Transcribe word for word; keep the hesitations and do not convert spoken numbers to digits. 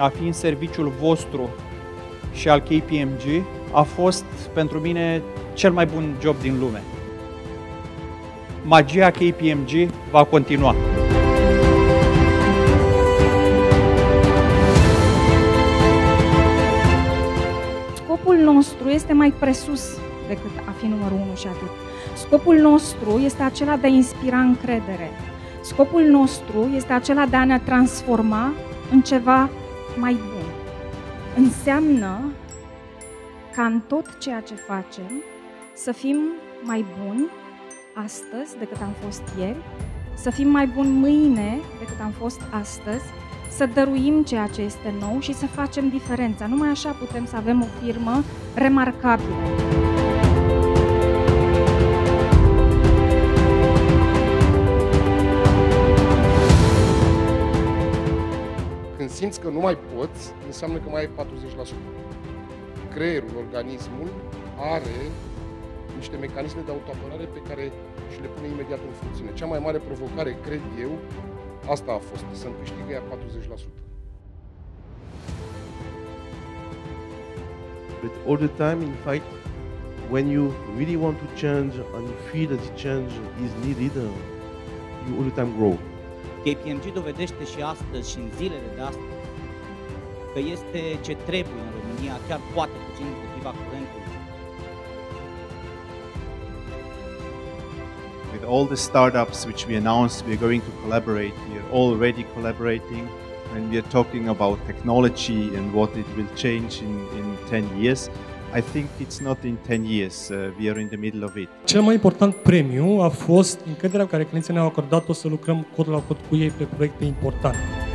a fi în serviciul vostru și al K P M G a fost pentru mine cel mai bun job din lume. Magia K P M G va continua. Scopul nostru este mai presus decât a fi numărul unu și atât. Scopul nostru este acela de a inspira încredere. Scopul nostru este acela de a ne transforma în ceva mai bun. Înseamnă ca în tot ceea ce facem să fim mai buni astăzi decât am fost ieri, să fim mai buni mâine decât am fost astăzi, să dăruim ceea ce este nou și să facem diferența. Numai așa putem să avem o firmă remarcabilă. Când simți că nu mai poți, înseamnă că mai ai patruzeci la sută. Creierul, organismul, are niște mecanisme de autoapărare pe care și le pune imediat în funcțiune. Cea mai mare provocare, cred eu, asta a fost, să-mi câștigă ea patruzeci la sută. But all the time, in fact, when you really want to change and you feel that the change is needed, you all the time grow. K P M G dovedește și astăzi și în zilele de astăzi că este ce trebuie în România, chiar poate puțin împotriva curentului. With all the startups which we announced we are going to collaborate, we are already collaborating when we are talking about technology and what it will change in, in ten years. I think it's not in ten years, uh, we are in the middle of it. Cel mai important premiu a fost încrederea pe care clienții ne-au acordat-o să lucrăm cod la cod cu ei pe proiecte importante.